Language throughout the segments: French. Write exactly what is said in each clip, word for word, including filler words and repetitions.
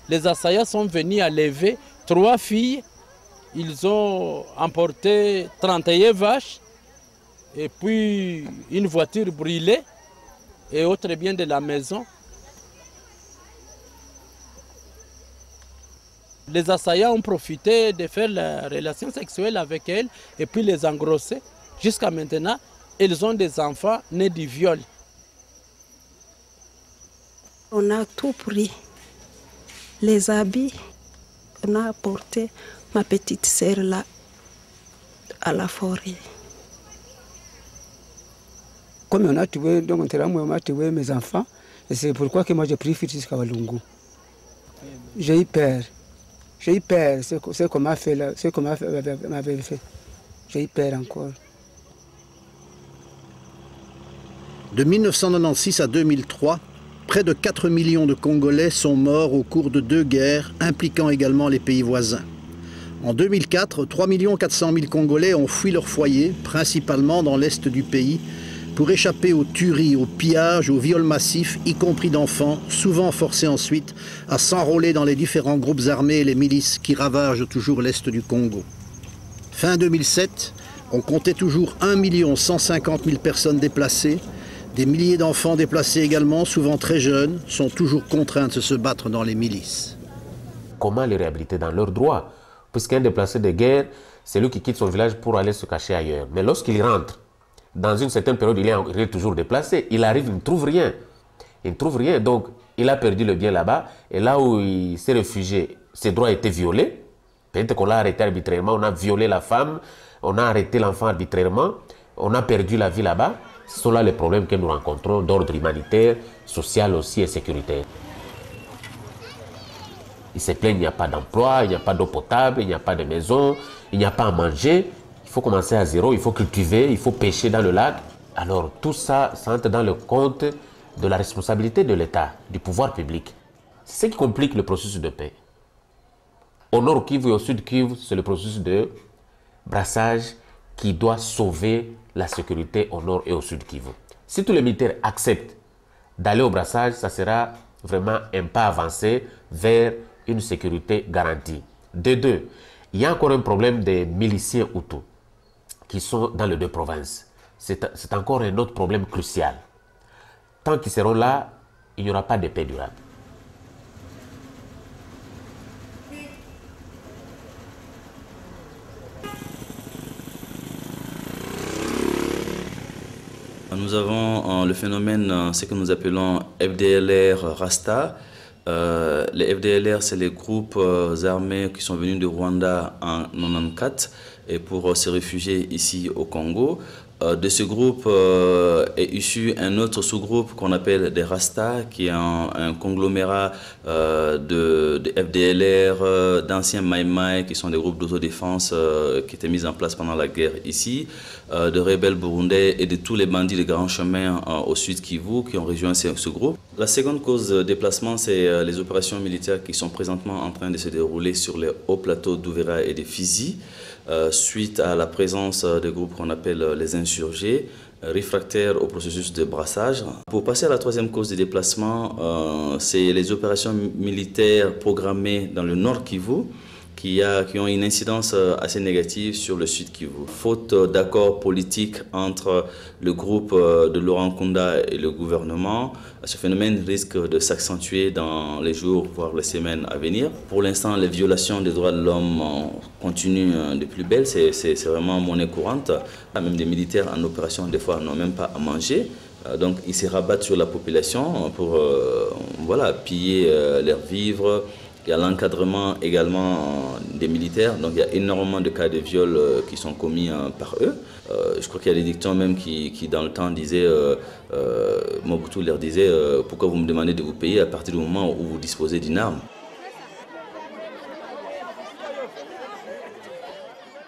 les assaillants sont venus enlever trois filles. Ils ont emporté trente et un vaches et puis une voiture brûlée et autres biens de la maison. Les assaillants ont profité de faire la relation sexuelle avec elles et puis les engrosser. Jusqu'à maintenant, ils ont des enfants nés du viol. On a tout pris. Les habits, on a apporté ma petite sœur là, à la forêt. Comme on a tué, donc on a tué mes enfants, et c'est pourquoi que moi j'ai pris fuite jusqu'à Walungu. J'ai eu peur. J'ai eu peur, c'est qu'on m'a fait là, c'est qu'on m'avait fait. J'ai eu peur encore. De mille neuf cent quatre-vingt-seize à deux mille trois, près de quatre millions de Congolais sont morts au cours de deux guerres impliquant également les pays voisins. En deux mille quatre, trois millions quatre cent mille Congolais ont fui leur foyer, principalement dans l'est du pays, pour échapper aux tueries, aux pillages, aux viols massifs, y compris d'enfants, souvent forcés ensuite à s'enrôler dans les différents groupes armés et les milices qui ravagent toujours l'est du Congo. Fin deux mille sept, on comptait toujours un million cent cinquante mille personnes déplacées. Des milliers d'enfants déplacés également, souvent très jeunes, sont toujours contraints de se battre dans les milices. Comment les réhabiliter dans leurs droits? Puisqu'un déplacé de guerre, c'est lui qui quitte son village pour aller se cacher ailleurs. Mais lorsqu'il rentre, dans une certaine période, il est, il est toujours déplacé. Il arrive, il ne trouve rien. Il ne trouve rien. Donc, il a perdu le bien là-bas. Et là où il s'est réfugié, ses droits étaient violés. Peut-être qu'on l'a arrêté arbitrairement. On a violé la femme. On a arrêté l'enfant arbitrairement. On a perdu la vie là-bas. Ce sont là les problèmes que nous rencontrons d'ordre humanitaire, social aussi et sécuritaire. Ils se plaignent, il n'y a pas d'emploi, il n'y a pas d'eau potable, il n'y a pas de maison, il n'y a pas à manger. Il faut commencer à zéro, il faut cultiver, il faut pêcher dans le lac. Alors tout ça, ça entre dans le compte de la responsabilité de l'État, du pouvoir public. C'est ce qui complique le processus de paix. Au nord Kivu et au sud Kivu, c'est le processus de brassage qui doit sauver la sécurité au nord et au sud Kivu. Si tous les militaires acceptent d'aller au brassage, ça sera vraiment un pas avancé vers une sécurité garantie. De deux, il y a encore un problème des miliciens Hutus qui sont dans les deux provinces. C'est encore un autre problème crucial. Tant qu'ils seront là, il n'y aura pas de paix durable. Nous avons euh, le phénomène, euh, ce que nous appelons F D L R Rasta. Euh, les F D L R, c'est les groupes euh, armés qui sont venus de Rwanda en mille neuf cent quatre-vingt-quatorze et pour euh, se réfugier ici au Congo. Euh, de ce groupe euh, est issu un autre sous-groupe qu'on appelle des Rasta, qui est un, un conglomérat euh, de, de F D L R, euh, d'anciens Maïmaï, qui sont des groupes d'autodéfense euh, qui étaient mis en place pendant la guerre ici, euh, de rebelles burundais et de tous les bandits de grands chemins euh, au sud Kivu qui ont rejoint ce, ce groupe. La seconde cause de déplacement, c'est euh, les opérations militaires qui sont présentement en train de se dérouler sur les hauts plateaux d'Uvira et de Fizi, euh, suite à la présence euh, de groupes qu'on appelle euh, les insurgés, euh, réfractaires au processus de brassage. Pour passer à la troisième cause de déplacement, euh, c'est les opérations militaires programmées dans le nord Kivu, Qui, a, qui ont une incidence assez négative sur le sud Kivu. Faute d'accord politique entre le groupe de Laurent Nkunda et le gouvernement, ce phénomène risque de s'accentuer dans les jours, voire les semaines à venir. Pour l'instant, les violations des droits de l'homme continuent de plus belle, c'est vraiment monnaie courante. Même des militaires en opération, des fois, n'ont même pas à manger. Donc, ils se rabattent sur la population pour euh, voilà, piller euh, leurs vivres. Il y a l'encadrement également des militaires, donc il y a énormément de cas de viol euh, qui sont commis euh, par eux. Euh, je crois qu'il y a des dictons même qui, qui dans le temps disaient, euh, euh, Mobutu leur disait, euh, pourquoi vous me demandez de vous payer à partir du moment où vous disposez d'une arme.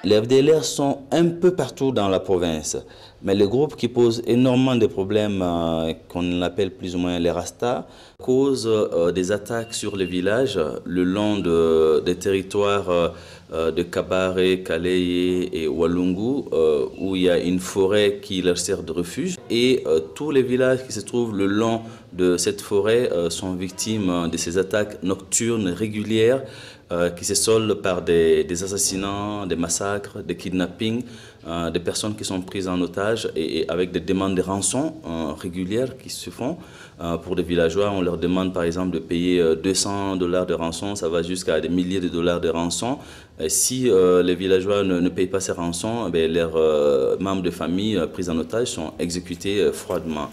Les F D L R sont un peu partout dans la province, mais les groupes qui posent énormément de problèmes, euh, qu'on appelle plus ou moins les Rastas, causent euh, des attaques sur les villages le long de, des territoires euh, de Kabare, Kaleye et Walungu, euh, où il y a une forêt qui leur sert de refuge. Et euh, tous les villages qui se trouvent le long de cette forêt euh, sont victimes de ces attaques nocturnes régulières, Euh, qui se soldent par des, des assassinats, des massacres, des kidnappings, euh, des personnes qui sont prises en otage et, et avec des demandes de rançon euh, régulières qui se font. Euh, pour des villageois, on leur demande par exemple de payer euh, deux cents dollars de rançon, ça va jusqu'à des milliers de dollars de rançon. Et si euh, les villageois ne, ne payent pas ces rançons, eh bien, leurs euh, membres de famille euh, pris en otage sont exécutés euh, froidement.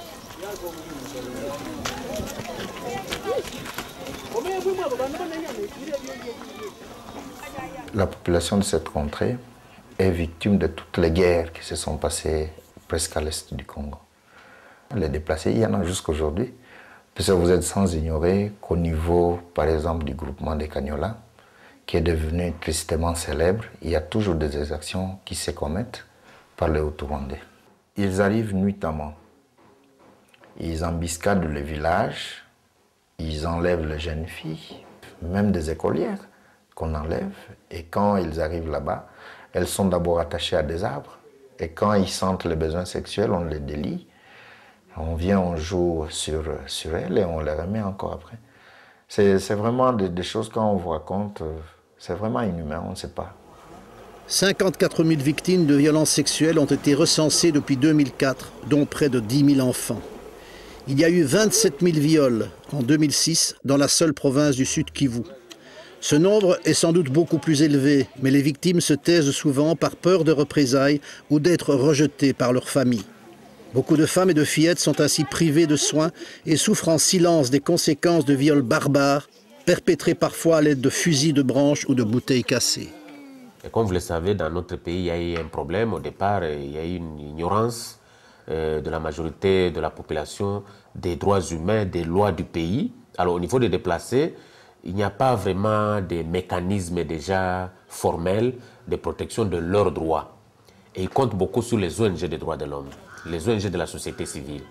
La population de cette contrée est victime de toutes les guerres qui se sont passées presque à l'est du Congo. Les déplacés, il y en a jusqu'aujourd'hui, parce que vous êtes sans ignorer qu'au niveau, par exemple, du groupement des Cagnola, qui est devenu tristement célèbre, il y a toujours des exactions qui se commettent par les Hutu-Rwandais. Ils arrivent nuitamment, ils embuscadent le village, ils enlèvent les jeunes filles, même des écolières qu'on enlève, et quand ils arrivent là-bas, elles sont d'abord attachées à des arbres, et quand ils sentent les besoins sexuels, on les délie, on vient, on joue sur, sur elles et on les remet encore après. C'est vraiment des, des choses, quand on vous raconte, c'est vraiment inhumain, on ne sait pas. cinquante-quatre mille victimes de violences sexuelles ont été recensées depuis deux mille quatre, dont près de dix mille enfants. Il y a eu vingt-sept mille viols en deux mille six dans la seule province du Sud Kivu. Ce nombre est sans doute beaucoup plus élevé, mais les victimes se taisent souvent par peur de représailles ou d'être rejetées par leur famille. Beaucoup de femmes et de fillettes sont ainsi privées de soins et souffrent en silence des conséquences de viols barbares, perpétrés parfois à l'aide de fusils de branches ou de bouteilles cassées. Et comme vous le savez, dans notre pays, il y a eu un problème. Au départ, il y a eu une ignorance euh, de la majorité de la population des droits humains, des lois du pays. Alors au niveau des déplacés, il n'y a pas vraiment de mécanismes déjà formels de protection de leurs droits. Et ils comptent beaucoup sur les O N G des droits de l'homme, les O N G de la société civile.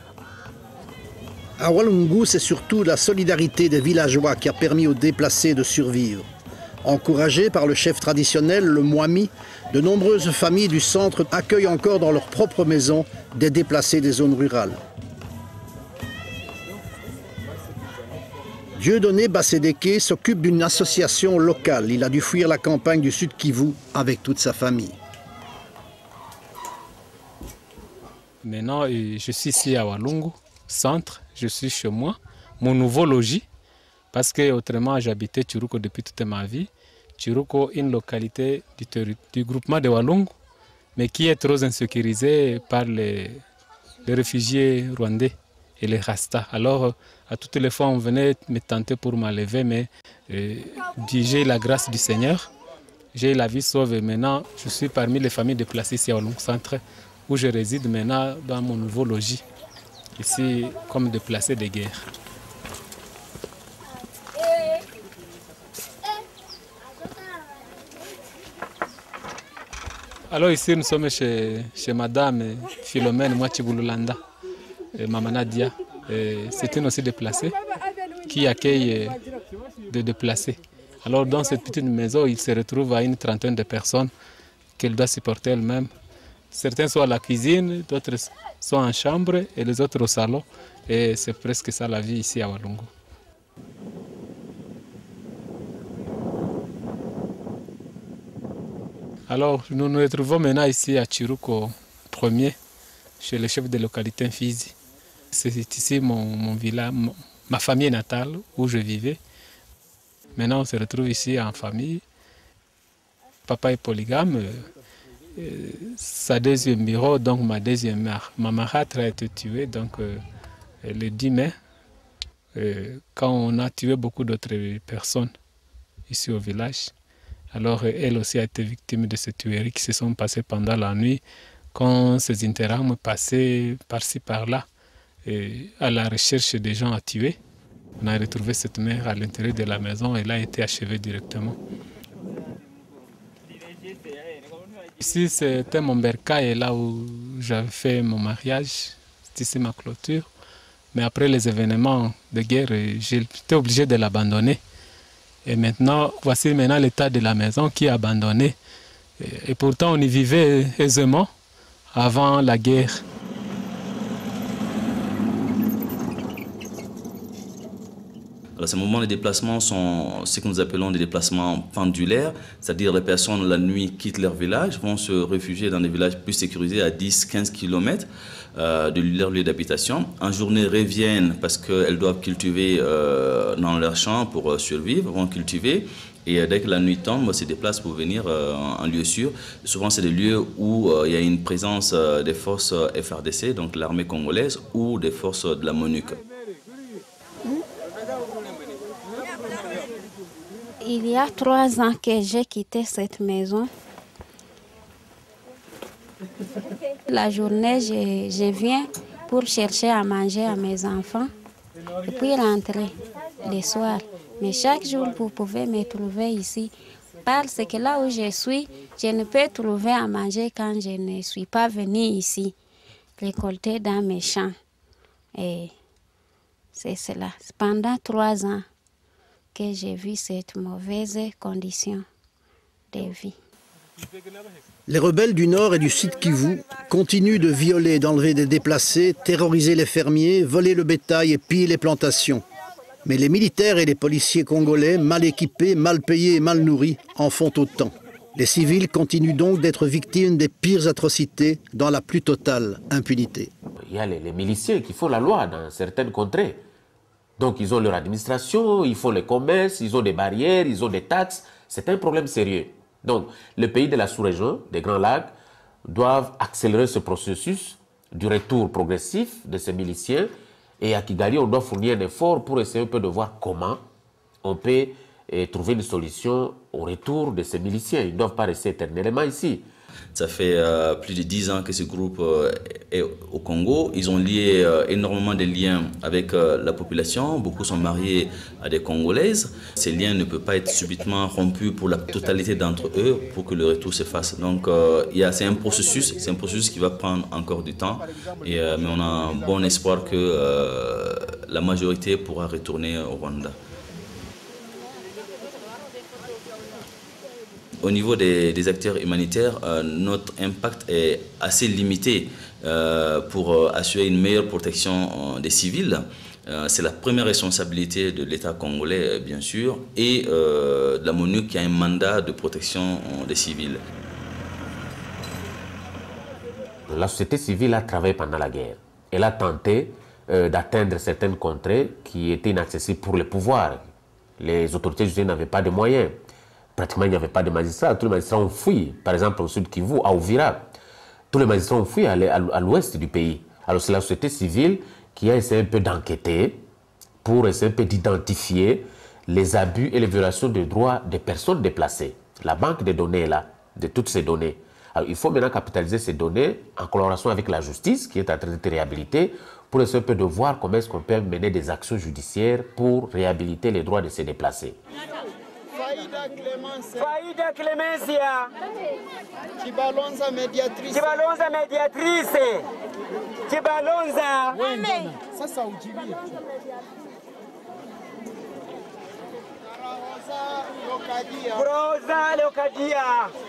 À Walungu, c'est surtout la solidarité des villageois qui a permis aux déplacés de survivre. Encouragés par le chef traditionnel, le Mwami, de nombreuses familles du centre accueillent encore dans leur propre maison des déplacés des zones rurales. Dieudonné Bassédeke s'occupe d'une association locale. Il a dû fuir la campagne du Sud Kivu avec toute sa famille. Maintenant, je suis ici à Walungu, centre, je suis chez moi, mon nouveau logis, parce que autrement j'habitais Tchuruko depuis toute ma vie. Tchuruko, une localité du, du groupement de Walungu, mais qui est trop insécurisée par les, les réfugiés rwandais et les Rastas. Alors, à toutes les fois, on venait me tenter pour m'enlever, mais euh, j'ai la grâce du Seigneur, j'ai la vie sauve. Et maintenant, je suis parmi les familles déplacées ici à Walungu Centre, où je réside maintenant dans mon nouveau logis, ici comme déplacé de guerre. Alors ici, nous sommes chez, chez Madame Philomène Mwachibululanda, Maman Nadia. C'est une aussi déplacée qui accueille des déplacés. Alors dans cette petite maison, il se retrouve à une trentaine de personnes qu'elle doit supporter elle-même. Certains sont à la cuisine, d'autres sont en chambre et les autres au salon. Et c'est presque ça la vie ici à Walungu. Alors nous nous retrouvons maintenant ici à Tchuruko premier, chez le chef de localité Fizi. C'est ici mon, mon village, mon, ma famille natale où je vivais. Maintenant on se retrouve ici en famille. Papa est polygame. Euh, sa deuxième bureau, donc ma deuxième mère, ma marâtre a été tuée donc, euh, le dix mai, euh, quand on a tué beaucoup d'autres personnes ici au village. Alors elle aussi a été victime de ces tueries qui se sont passées pendant la nuit, quand ces interarmes passaient par-ci par-là à la recherche des gens à tuer. On a retrouvé cette mère à l'intérieur de la maison et elle a été achevée directement. Ici, c'était mon bercail, là où j'avais fait mon mariage. C'est ici ma clôture. Mais après les événements de guerre, j'étais obligé de l'abandonner. Et maintenant, voici maintenant l'état de la maison qui est abandonné. Et pourtant, on y vivait aisément avant la guerre. Alors, ces moments de déplacement sont ce que nous appelons des déplacements pendulaires, c'est-à-dire les personnes la nuit quittent leur village, vont se réfugier dans des villages plus sécurisés à dix à quinze kilomètres euh, de leur lieu d'habitation. En journée, reviennent parce qu'elles doivent cultiver euh, dans leurs champs pour euh, survivre, vont cultiver. Et euh, dès que la nuit tombe, se déplacent pour venir euh, en lieu sûr. Souvent, c'est des lieux où euh, il y a une présence euh, des forces F R D C, donc l'armée congolaise, ou des forces de la MONUC. Il y a trois ans que j'ai quitté cette maison. La journée, je, je viens pour chercher à manger à mes enfants et puis rentrer le soir. Mais chaque jour, vous pouvez me trouver ici parce que là où je suis, je ne peux trouver à manger quand je ne suis pas venue ici, récolter dans mes champs. Et c'est cela. Pendant trois ans que j'ai vu cette mauvaise condition de vie. Les rebelles du Nord et du Sud Kivu continuent de violer et d'enlever des déplacés, terroriser les fermiers, voler le bétail et piller les plantations. Mais les militaires et les policiers congolais, mal équipés, mal payés et mal nourris, en font autant. Les civils continuent donc d'être victimes des pires atrocités dans la plus totale impunité. Il y a les, les miliciens qui font la loi dans certaines contrées. Donc ils ont leur administration, ils font les commerces, ils ont des barrières, ils ont des taxes. C'est un problème sérieux. Donc les pays de la sous-région, des Grands Lacs, doivent accélérer ce processus du retour progressif de ces miliciens. Et à Kigali, on doit fournir un effort pour essayer un peu de voir comment on peut eh, trouver une solution au retour de ces miliciens. Ils ne doivent pas rester éternellement ici. Ça fait euh, plus de dix ans que ce groupe euh, est au Congo. Ils ont lié euh, énormément de liens avec euh, la population. Beaucoup sont mariés à des Congolaises. Ces liens ne peuvent pas être subitement rompus pour la totalité d'entre eux pour que le retour se fasse. Donc euh, c'est un processus, c'est un processus qui va prendre encore du temps. Et, euh, mais on a un bon espoir que euh, la majorité pourra retourner au Rwanda. Au niveau des, des acteurs humanitaires, euh, notre impact est assez limité euh, pour euh, assurer une meilleure protection euh, des civils. Euh, C'est la première responsabilité de l'État congolais, bien sûr, et euh, de la MONUC qui a un mandat de protection euh, des civils. La société civile a travaillé pendant la guerre. Elle a tenté euh, d'atteindre certaines contrées qui étaient inaccessibles pour le pouvoir. Les autorités judiciaires n'avaient pas de moyens. Pratiquement, il n'y avait pas de magistrats. Tous les magistrats ont fui. Par exemple, au sud Kivu, à Uvira, tous les magistrats ont fui à l'ouest du pays. Alors, c'est la société civile qui a essayé un peu d'enquêter pour essayer un peu d'identifier les abus et les violations des droits des personnes déplacées. La banque des données est là, de toutes ces données. Alors, il faut maintenant capitaliser ces données en collaboration avec la justice qui est en train d'être réhabilitée pour essayer un peu de voir comment est-ce qu'on peut mener des actions judiciaires pour réhabiliter les droits de ces déplacés. Faida Clemencia. Chibalonza mediatrice. Chibalonza mediatrice. Chibalonza. Sasa ujibie. Rosa Locadia.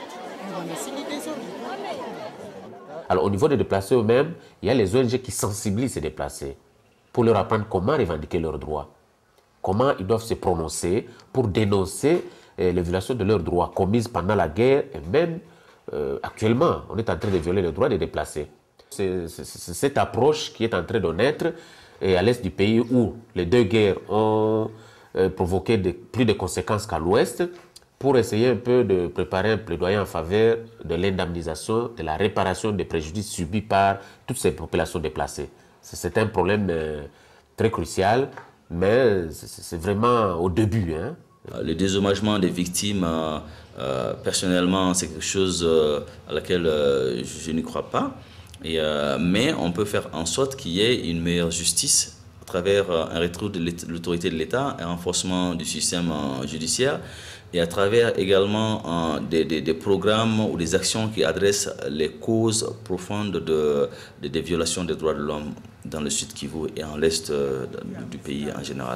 Alors au niveau des déplacés eux-mêmes, il y a les O N G qui sensibilisent ces déplacés pour leur apprendre comment revendiquer leurs droits. Comment ils doivent se prononcer pour dénoncer eh, les violations de leurs droits commises pendant la guerre et même euh, actuellement, on est en train de violer les droits des déplacés. C'est cette approche qui est en train de naître et à l'est du pays où les deux guerres ont euh, provoqué de, plus de conséquences qu'à l'ouest pour essayer un peu de préparer un plaidoyer en faveur de l'indemnisation, de la réparation des préjudices subis par toutes ces populations déplacées. C'est un problème euh, très crucial. Mais c'est vraiment au début. Hein. Le dédommagement des victimes, euh, euh, personnellement, c'est quelque chose euh, à laquelle euh, je, je n'y crois pas. Et, euh, mais on peut faire en sorte qu'il y ait une meilleure justice à travers un retour de l'autorité de l'État, un renforcement du système judiciaire, et à travers également des, des, des programmes ou des actions qui adressent les causes profondes de, de, des violations des droits de l'homme dans le Sud Kivu et en l'Est du pays en général.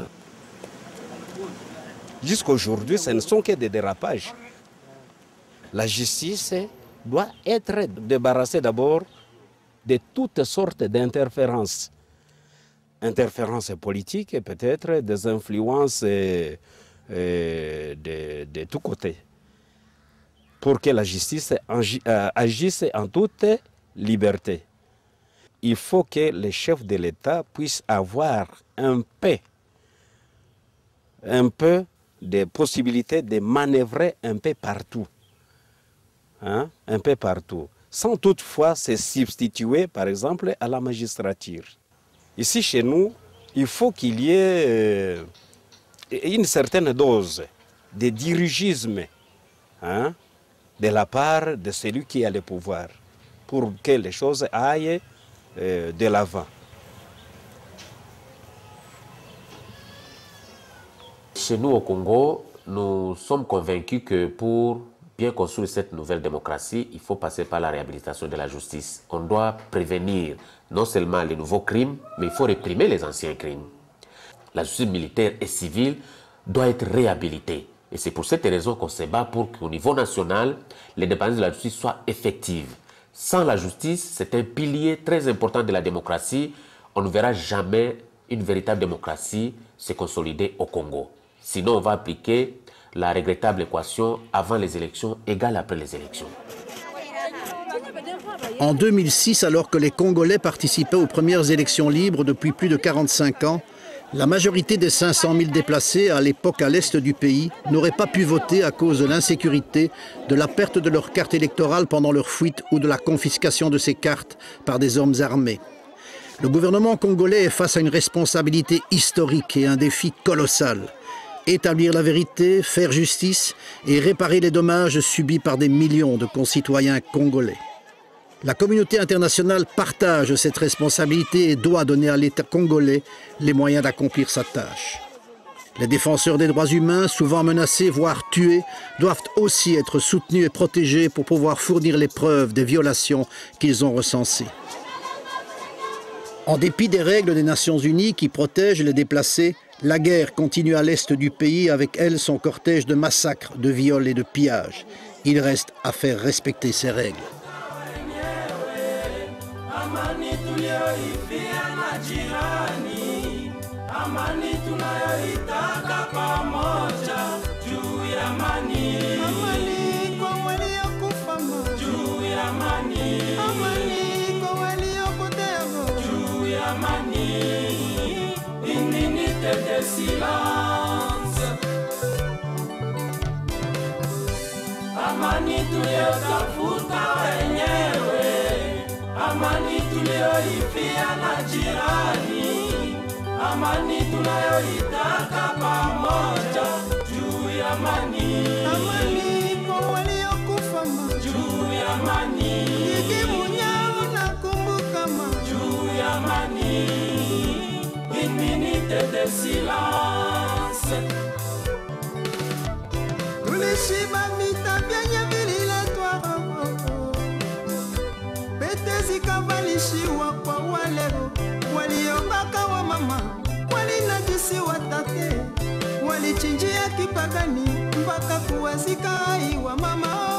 Jusqu'aujourd'hui, ce ne sont que des dérapages. La justice doit être débarrassée d'abord de toutes sortes d'interférences. Interférences politiques et peut-être des influences euh, euh, de, de tous côtés. Pour que la justice agisse en toute liberté. Il faut que les chefs de l'État puissent avoir un peu, un peu de possibilités de manœuvrer un peu partout. Hein? Un peu partout. Sans toutefois se substituer, par exemple, à la magistrature. Ici, chez nous, il faut qu'il y ait une certaine dose de dirigisme, hein, de la part de celui qui a le pouvoir pour que les choses aillent euh, de l'avant. Chez nous au Congo, nous sommes convaincus que pour bien construire cette nouvelle démocratie, il faut passer par la réhabilitation de la justice. On doit prévenir non seulement les nouveaux crimes, mais il faut réprimer les anciens crimes. La justice militaire et civile doit être réhabilitée. Et c'est pour cette raison qu'on se bat pour qu'au niveau national, l'indépendance de la justice soit effective. Sans la justice, c'est un pilier très important de la démocratie. On ne verra jamais une véritable démocratie se consolider au Congo. Sinon, on va appliquer la regrettable équation avant les élections égale après les élections. En deux mille six, alors que les Congolais participaient aux premières élections libres depuis plus de quarante-cinq ans, la majorité des cinq cent mille déplacés à l'époque à l'est du pays n'auraient pas pu voter à cause de l'insécurité, de la perte de leur carte électorale pendant leur fuite ou de la confiscation de ces cartes par des hommes armés. Le gouvernement congolais est face à une responsabilité historique et un défi colossal. Établir la vérité, faire justice et réparer les dommages subis par des millions de concitoyens congolais. La communauté internationale partage cette responsabilité et doit donner à l'État congolais les moyens d'accomplir sa tâche. Les défenseurs des droits humains, souvent menacés, voire tués, doivent aussi être soutenus et protégés pour pouvoir fournir les preuves des violations qu'ils ont recensées. En dépit des règles des Nations Unies qui protègent les déplacés, la guerre continue à l'est du pays, avec elle son cortège de massacres, de viols et de pillages. Il reste à faire respecter ces règles. De silence. Amani tuliyotafuta wenyewe, amani tuliyoifia na jirani, amani tunayoitaka pamoja, juu ya amani, amani kwa waliokufa, juu ya amani, ikimunyao na kumbukama, juu ya amani. Une minute de silence. Tulishiba vita vyenye vililetwa pete zikavalishiwa kwa wale waliobaka wa mama, walinajisi watate, walichinjia kipagani mpaka kuwazika hai wa mama.